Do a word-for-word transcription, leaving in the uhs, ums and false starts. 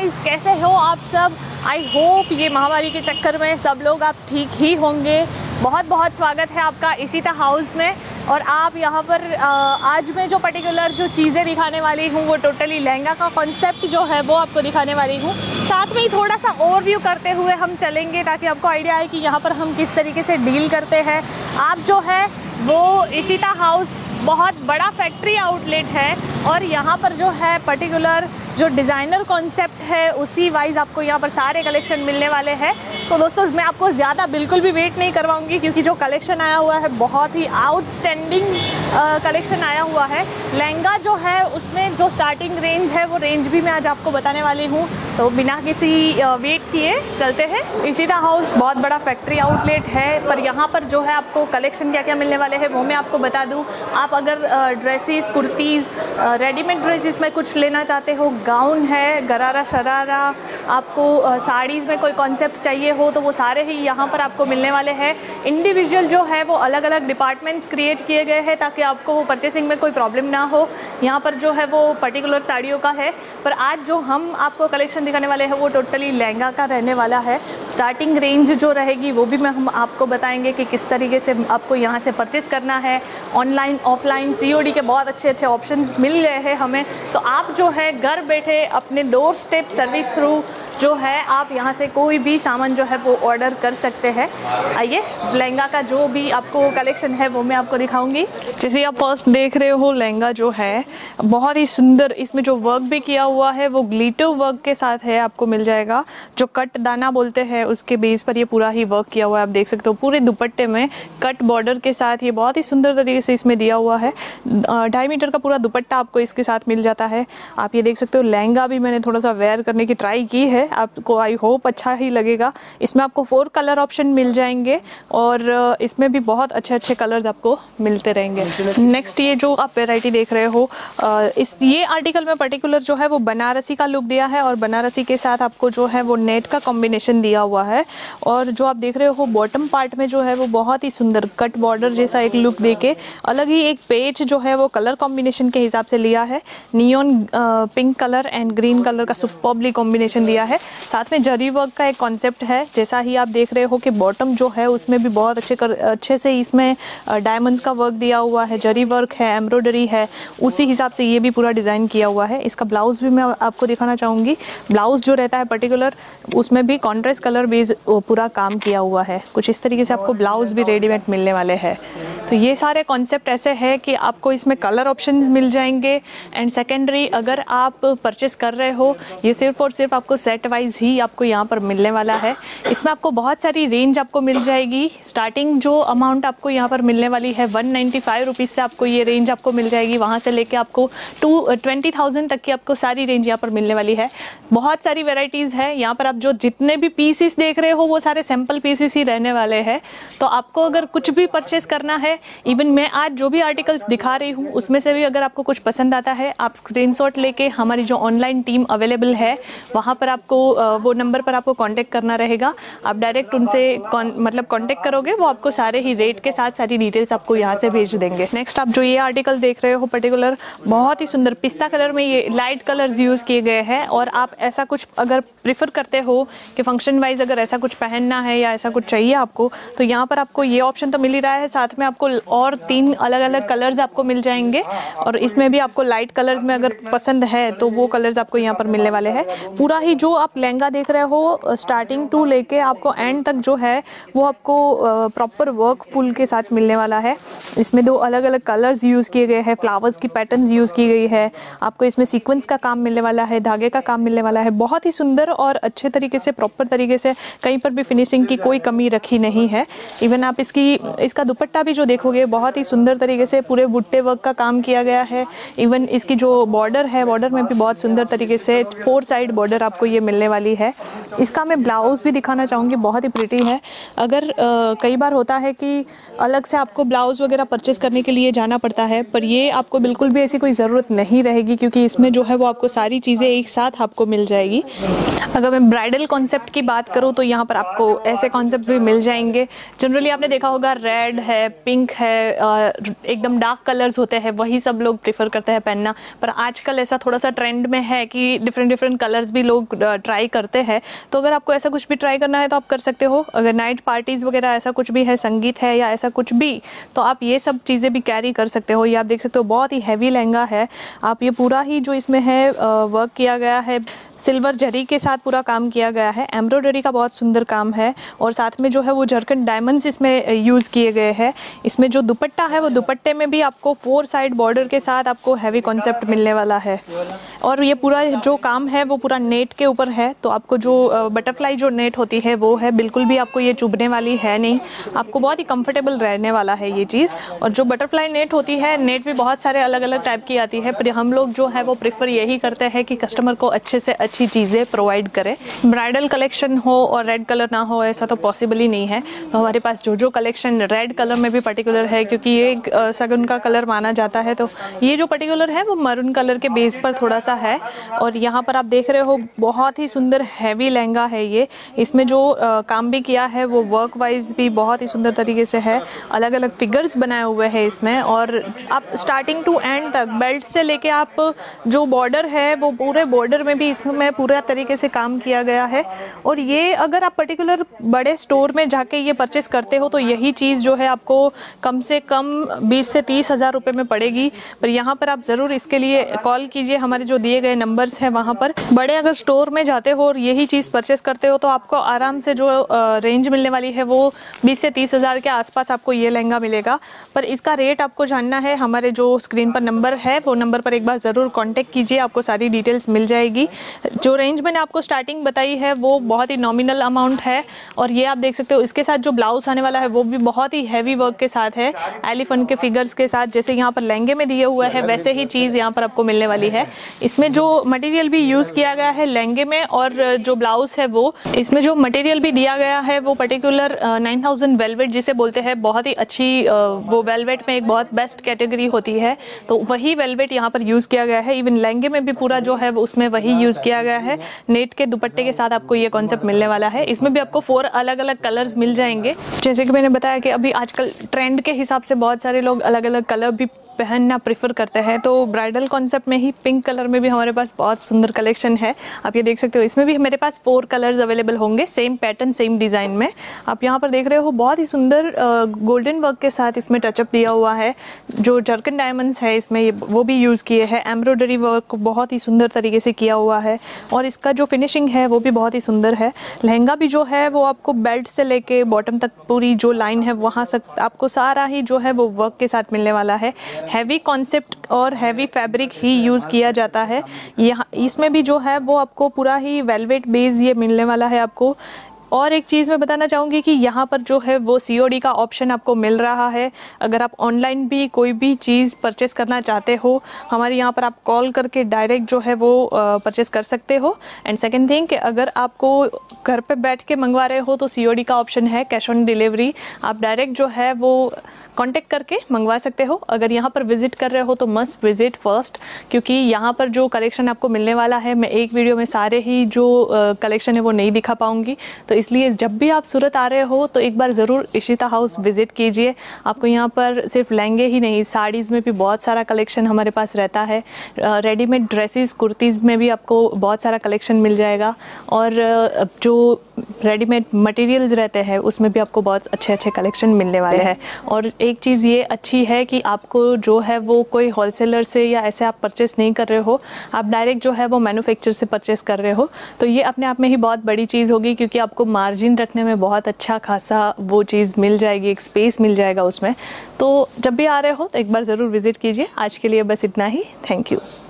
Guys, कैसे हो आप सब? आई होप ये महामारी के चक्कर में सब लोग आप ठीक ही होंगे। बहुत बहुत स्वागत है आपका इसीता हाउस में। और आप यहाँ पर आज मैं जो पर्टिकुलर जो चीज़ें दिखाने वाली हूँ वो टोटली लहंगा का कॉन्सेप्ट जो है वो आपको दिखाने वाली हूँ। साथ में ही थोड़ा सा ओवरव्यू करते हुए हम चलेंगे ताकि आपको आइडिया आए कि यहाँ पर हम किस तरीके से डील करते हैं। आप जो है वो इसीता हाउस बहुत बड़ा फैक्ट्री आउटलेट है और यहाँ पर जो है पर्टिकुलर जो डिज़ाइनर कॉन्सेप्ट है उसी वाइज आपको यहाँ पर सारे कलेक्शन मिलने वाले हैं। सो दोस्तों, मैं आपको ज़्यादा बिल्कुल भी वेट नहीं करवाऊंगी क्योंकि जो कलेक्शन आया हुआ है बहुत ही आउटस्टैंडिंग कलेक्शन आया हुआ है। लहंगा जो है उसमें जो स्टार्टिंग रेंज है वो रेंज भी मैं आज आपको बताने वाली हूँ। तो बिना किसी वेट किए चलते हैं। इसीता हाउस बहुत बड़ा फैक्ट्री आउटलेट है, पर यहाँ पर जो है आपको कलेक्शन क्या क्या मिलने वाले हैं वो मैं आपको बता दूँ। आप अगर ड्रेसेस, कुर्तीज़, रेडीमेड ड्रेसेस में कुछ लेना चाहते हो, गाउन है, गरारा शरारा, आपको साड़ीज़ में कोई कॉन्सेप्ट चाहिए हो तो वो सारे ही यहाँ पर आपको मिलने वाले हैं। इंडिविजुअल जो है वो अलग अलग डिपार्टमेंट्स क्रिएट किए गए हैं ताकि आपको परचेसिंग में कोई प्रॉब्लम ना हो। यहाँ पर जो है वो पर्टिकुलर साड़ियों का है, पर आज जो हम आपको कलेक्शन दिखाने वाले हैं वो टोटली लहंगा का रहने वाला है। स्टार्टिंग रेंज जो रहेगी वो भी मैं हम आपको बताएंगे कि किस तरीके से आपको यहाँ से परचेस करना है। Online, offline, C O D के बहुत अच्छे अच्छे ऑप्शंस मिल गए हैं हमें। तो आप जो है घर बैठे अपने डोर स्टेप सर्विस थ्रू जो है आप यहाँ से कोई भी सामान जो है वो ऑर्डर कर सकते हैं। आइए, लहंगा का जो भी आपको कलेक्शन है वो मैं आपको दिखाऊंगी। जैसे आप फर्स्ट देख रहे हो, लहंगा जो है बहुत ही सुंदर, इसमें जो वर्क भी किया हुआ है वो ग्लिटर वर्क के साथ है, आपको मिल जाएगा। जो कट दाना बोलते हैं उसके बेस पर ये पूरा ही वर्क किया हुआ है। आप देख सकते हो पूरे दुपट्टे में कट बॉर्डर के साथ ये बहुत ही सुंदर तरीके से इसमें दिया हुआ है। ढाई मीटर का पूरा दुपट्टा आपको इसके साथ मिल जाता है। आप ये देख सकते हो, लहंगा भी मैंने थोड़ा सा वेयर करने की ट्राई की है, आपको आई होप अच्छा ही लगेगा। इसमें आपको फोर कलर ऑप्शन मिल जाएंगे और इसमें भी बहुत अच्छे अच्छे कलर्स आपको मिलते रहेंगे। नेक्स्ट ये जो आप वैरायटी देख रहे हो, इस ये आर्टिकल में पर्टिकुलर जो है वो बनारसी का लुक दिया है और बनारसी के साथ आपको जो है वो नेट का कॉम्बिनेशन दिया हुआ है। और जो आप देख रहे हो बॉटम पार्ट में जो है वो बहुत ही सुंदर कट बॉर्डर जैसा एक लुक देके अलग ही एक पेज जो है वो कलर कॉम्बिनेशन के हिसाब से लिया है। Neon pink colour and green colour का सुपर्बली कॉम्बिनेशन दिया है। साथ में जरी वर्क का एक कॉन्सेप्ट है, जैसा ही आप देख रहे हो कि बॉटम जो है उसमें भी बहुत अच्छे कर, अच्छे से इसमें डायमंड्स का वर्क दिया हुआ है, जरी वर्क है, एम्ब्रॉयडरी है, उसी हिसाब से ये भी पूरा डिज़ाइन किया हुआ है। इसका ब्लाउज भी मैं आपको दिखाना चाहूँगी। ब्लाउज जो रहता है पर्टिकुलर उसमें भी कॉन्ट्रास्ट कलर बेस पूरा काम किया हुआ है। कुछ इस तरीके से आपको ब्लाउज भी रेडीमेड मिलने वाले हैं। तो ये सारे कॉन्सेप्ट ऐसे है कि आपको इसमें कलर ऑप्शंस मिल जाएंगे। एंड सेकेंडरी अगर आप परचेस कर रहे हो, ये सिर्फ और सिर्फ आपको सेट वाइज ही आपको यहाँ पर मिलने वाला है। इसमें आपको बहुत सारी रेंज आपको मिल जाएगी। स्टार्टिंग जो अमाउंट आपको यहाँ पर मिलने वाली है वन नाइन्टी फाइव रुपीज़ से आपको ये रेंज आपको मिल जाएगी। वहाँ से लेके आपको टू ट्वेंटी थाउजेंड तक की आपको सारी रेंज यहाँ पर मिलने वाली है। बहुत सारी वेराइटीज़ है यहाँ पर। आप जो जितने भी पीसीस देख रहे हो वो सारे सैम्पल पीसीस ही रहने वाले हैं। तो आपको अगर कुछ भी परचेस करना है, इवन मैं आज जो भी आर्टिकल्स दिखा रही हूँ उसमें से भी अगर आपको कुछ पसंद आता है, आप स्क्रीनशॉट लेके हमारी जो ऑनलाइन टीम अवेलेबल है वहाँ पर आपको वो नंबर पर आपको कांटेक्ट करना रहेगा। आप डायरेक्ट उनसे मतलब कांटेक्ट करोगे, वो आपको सारे ही रेट के साथ सारी डिटेल्स आपको यहाँ से भेज देंगे। नेक्स्ट आप जो ये आर्टिकल देख रहे हो पर्टिकुलर बहुत ही सुंदर पिस्ता कलर में ये लाइट कलर्स यूज़ किए गए हैं। और आप ऐसा कुछ अगर प्रिफर करते हो कि फंक्शन वाइज अगर ऐसा कुछ पहनना है या ऐसा कुछ चाहिए आपको, तो यहाँ पर आपको ये ऑप्शन तो मिल ही रहा है, साथ में आपको और तीन अलग अलग कलर्स आपको मिल जाएंगे। और इसमें भी आपको लाइट कलर्स में अगर पसंद है तो वो कलर्स आपको यहाँ पर मिलने वाले हैं। पूरा ही जो आप लहंगा देख रहे हो स्टार्टिंग टू लेके आपको एंड तक जो है वो आपको प्रॉपर वर्क फुल के साथ मिलने वाला है। इसमें दो अलग अलग कलर्स यूज़ किए गए हैं, फ्लावर्स की पैटर्न्स यूज़ की गई है, आपको इसमें सीक्वेंस का काम मिलने वाला है, धागे का काम मिलने वाला है। बहुत ही सुंदर और अच्छे तरीके से प्रॉपर तरीके से, कहीं पर भी फिनिशिंग की कोई कमी रखी नहीं है। इवन आप इसकी इसका दुपट्टा भी जो देखोगे बहुत ही सुंदर तरीके से पूरे बुट्टे वर्क का काम किया गया है। इवन इसकी जो बॉर्डर है, बॉर्डर में भी बहुत सुंदर तरीके से फोर साइड बॉर्डर आपको ये मिलने वाली है। इसका मैं ब्लाउज भी दिखाना चाहूँगी, बहुत ही प्रिटी है। अगर आ, कई बार होता है कि अलग से आपको ब्लाउज वगैरह परचेस करने के लिए जाना पड़ता है, पर ये आपको बिल्कुल भी ऐसी कोई ज़रूरत नहीं रहेगी क्योंकि इसमें जो है वो आपको सारी चीज़ें एक साथ आपको मिल जाएगी। अगर मैं ब्राइडल कॉन्सेप्ट की बात करूँ तो यहाँ पर आपको ऐसे कॉन्सेप्ट भी मिल जाएंगे। जनरली आपने देखा होगा रेड है, पिंक है, एकदम डार्क कलर्स होते हैं, वही सब लोग प्रेफर प्रेफर करते हैं पहनना, पर आजकल ऐसा थोड़ा सा ट्रेंड में है कि डिफरेंट डिफरेंट कलर्स भी लोग ट्राई करते हैं। तो अगर आपको ऐसा कुछ भी ट्राई करना है तो आप कर सकते हो। अगर नाइट पार्टीज़ वगैरह ऐसा कुछ भी है, संगीत है या ऐसा कुछ भी, तो आप ये सब चीज़ें भी कैरी कर सकते हो। ये आप देख सकते हो बहुत ही हैवी लहंगा है। आप ये पूरा ही जो इसमें है वर्क किया गया है, सिल्वर जरी के साथ पूरा काम किया गया है, एम्ब्रॉयडरी का बहुत सुंदर काम है और साथ में जो है वो जरकन डायमंड्स इसमें यूज़ किए गए हैं। इसमें जो दुपट्टा है वो दुपट्टे में भी आपको फोर साइड बॉर्डर के साथ आपको हैवी कॉन्सेप्ट मिलने वाला है और ये पूरा जो काम है वो पूरा नेट के ऊपर है। तो आपको जो बटरफ्लाई जो नेट होती है वो है, बिल्कुल भी आपको ये चुभने वाली है नहीं, आपको बहुत ही कंफर्टेबल रहने वाला है ये चीज़। और जो बटरफ्लाई नेट होती है, नेट भी बहुत सारे अलग अलग टाइप की आती है, पर हम लोग जो है वो प्रेफर यही करते हैं कि कस्टमर को अच्छे से अच्छी चीज़ें प्रोवाइड करें। ब्राइडल कलेक्शन हो और रेड कलर ना हो ऐसा तो पॉसिबल ही नहीं है। तो हमारे पास जो जो कलेक्शन रेड कलर में भी पर्टिकुलर है, क्योंकि ये सगुन का कलर माना जाता है, तो ये जो पर्टिकुलर है वो मरून कलर के बेस पर थोड़ा सा है। और यहाँ पर आप देख रहे हो बहुत ही सुंदर हैवी लहंगा है ये। इसमें जो आ, काम भी किया है वो वर्क वाइज भी बहुत ही सुंदर तरीके से है, अलग अलग फिगर्स बनाए हुए हैं इसमें। और आप स्टार्टिंग टू एंड तक बेल्ट से लेके आप जो बॉर्डर है वो पूरे बॉर्डर में भी इसमें पूरा तरीके से काम किया गया है। और ये अगर आप पर्टिकुलर बड़े स्टोर में जाके ये परचेस करते हो तो यही चीज़ जो है आपको कम से कम बीस से तीस हज़ार रुपये में पड़ेगी। पर यहाँ पर आप ज़रूर इसके लिए कॉल कीजिए, हमारे जो दिए गए नंबर्स हैं वहाँ पर। बड़े अगर स्टोर में जाते हो और यही चीज़ परचेस करते हो तो आपको आराम से जो रेंज मिलने वाली है वो बीस से तीस हज़ार के आसपास आपको ये लहंगा मिलेगा। पर इसका रेट आपको जानना है, हमारे जो स्क्रीन पर नंबर है वो नंबर पर एक बार ज़रूर कॉन्टेक्ट कीजिए, आपको सारी डिटेल्स मिल जाएगी। जो रेंज मैंने आपको स्टार्टिंग बताई है वो बहुत ही नॉमिनल अमाउंट है। और ये आप देख सकते हो इसके साथ जो ब्लाउज आने वाला है वो भी बहुत ही हैवी वर्क के साथ है, एलिफेंट के फिगर्स के साथ, जैसे यहाँ पर लहंगे में दिए हुआ है वैसे ही चीज़ यहाँ पर आपको मिलने वाली है। इसमें जो मटेरियल भी यूज़ किया गया है लहंगे में और जो ब्लाउज है वो, इसमें जो मटेरियल भी दिया गया है वो पर्टिकुलर नाइन थाउजेंड वेलवेट जिसे बोलते हैं, बहुत ही अच्छी वो वेलवेट में एक बहुत बेस्ट कैटेगरी होती है, तो वही वेलवेट यहाँ पर यूज़ किया गया है। इवन लहंगे में भी पूरा जो है उसमें वही यूज़ किया गया है। नेट के दुपट्टे के साथ आपको ये कॉन्सेप्ट मिलने वाला है। इसमें भी आपको फोर अलग अलग कलर्स मिल जाएंगे। जैसे कि मैंने बताया कि अभी आजकल ट्रेंड के हिसाब से बहुत सारे लोग अलग अलग कलर भी पहनना प्रेफर करते हैं, तो ब्राइडल कॉन्सेप्ट में ही पिंक कलर में भी हमारे पास बहुत सुंदर कलेक्शन है। आप ये देख सकते हो, इसमें भी मेरे पास फोर कलर्स अवेलेबल होंगे, सेम पैटर्न सेम डिज़ाइन में। आप यहाँ पर देख रहे हो बहुत ही सुंदर गोल्डन वर्क के साथ इसमें टचअप दिया हुआ है। जो जरकन डायमंड्स है इसमें वो भी यूज़ किए हैं, एम्ब्रॉयडरी वर्क बहुत ही सुंदर तरीके से किया हुआ है और इसका जो फिनिशिंग है वो भी बहुत ही सुंदर है। लहंगा भी जो है वो आपको बेल्ट से लेके बॉटम तक पूरी जो लाइन है वहाँ तक आपको सारा ही जो है वो वर्क के साथ मिलने वाला है। हैवी कॉन्सेप्ट और हैवी फैब्रिक ही यूज़ किया जाता है। यहाँ इसमें भी जो है वो आपको पूरा ही वेलवेट बेस ये मिलने वाला है आपको। और एक चीज़ मैं बताना चाहूँगी कि यहाँ पर जो है वो सी ओ डी का ऑप्शन आपको मिल रहा है। अगर आप ऑनलाइन भी कोई भी चीज़ परचेस करना चाहते हो, हमारे यहाँ पर आप कॉल करके डायरेक्ट जो है वो परचेस कर सकते हो। एंड सेकंड थिंग कि अगर आपको घर पे बैठ के मंगवा रहे हो तो सी ओ डी का ऑप्शन है, कैश ऑन डिलीवरी। आप डायरेक्ट जो है वो कांटेक्ट करके मंगवा सकते हो। अगर यहाँ पर विजिट कर रहे हो तो मस्ट विजिट फर्स्ट, क्योंकि यहाँ पर जो कलेक्शन आपको मिलने वाला है मैं एक वीडियो में सारे ही जो कलेक्शन है वो नहीं दिखा पाऊँगी। तो इसलिए जब भी आप सूरत आ रहे हो तो एक बार ज़रूर इशिता हाउस विजिट कीजिए। आपको यहाँ पर सिर्फ लहंगे ही नहीं, साड़ीज़ में भी बहुत सारा कलेक्शन हमारे पास रहता है। रेडीमेड ड्रेसेस कुर्तीज़ में भी आपको बहुत सारा कलेक्शन मिल जाएगा और जो रेडीमेड मटेरियल्स रहते हैं उसमें भी आपको बहुत अच्छे अच्छे कलेक्शन मिलने वाले हैं। और एक चीज़ ये अच्छी है कि आपको जो है वो कोई होलसेलर से या ऐसे आप परचेस नहीं कर रहे हो, आप डायरेक्ट जो है वो मैन्युफैक्चर से परचेस कर रहे हो। तो ये अपने आप में ही बहुत बड़ी चीज़ होगी, क्योंकि आपको मार्जिन रखने में बहुत अच्छा खासा वो चीज़ मिल जाएगी, एक स्पेस मिल जाएगा उसमें। तो जब भी आ रहे हो तो एक बार ज़रूर विजिट कीजिए। आज के लिए बस इतना ही। Thank you.